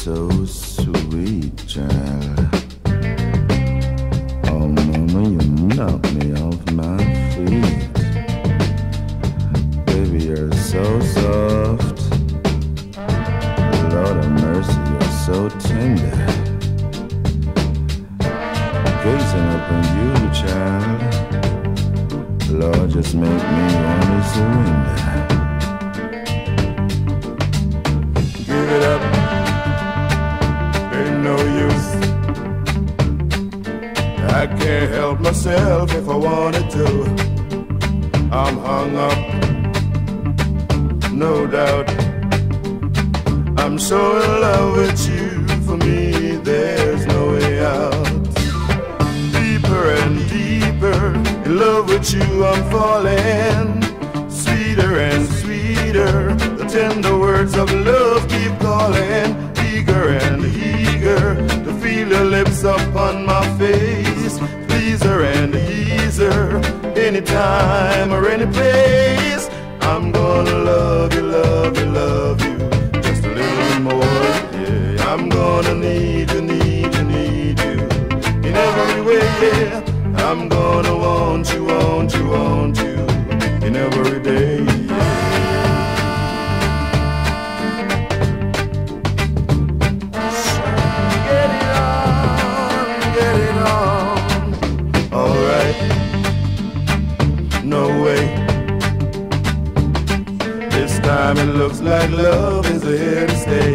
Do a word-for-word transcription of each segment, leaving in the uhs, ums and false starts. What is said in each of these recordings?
so sweet, child. Oh, mama, you knock me off my feet. Baby, you're so soft. Lord of mercy, you're so tender. Gazing upon you, child. Lord, just make me wanna surrender. Give it up, ain't no use. I can't help myself if I wanted to. I'm hung up, no doubt. I'm so in love with you, for me there's no way out. Deeper and deeper, in love with you I'm falling. Sweeter and sweeter, the tender words of love keep calling. Eager and eager, to feel your lips upon my face. Pleaser and easer, anytime or any place. I'm gonna love you, love you, love you just a little more, yeah. I'm gonna need you, need you, need you in every way, yeah. I'm gonna want you, want you, want you in every day, yeah. Get it on, get it on. Alright, no way. This time it looks like love is here to stay.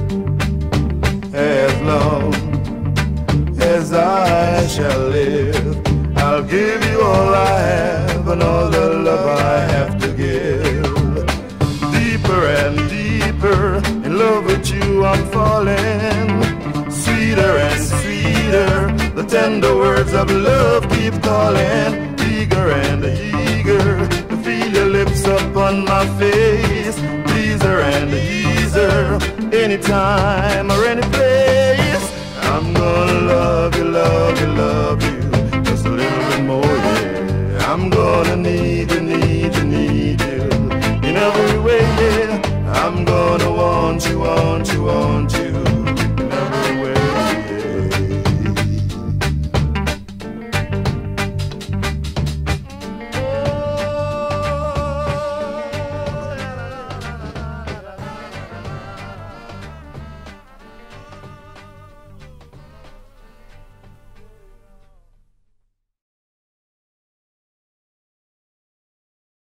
As long as I shall live, I'll give you all I have and all the love I have to give. Deeper and deeper, in love with you I'm falling. Sweeter and sweeter, the tender words of love keep calling. Eager and eager, to feel your lips upon my face. Pleaser and easer, anytime or any place. I'm gonna love you, love you, love you just a little bit more, yeah. I'm gonna need you, need you, need you in every way, yeah. I'm gonna want you, want you, want you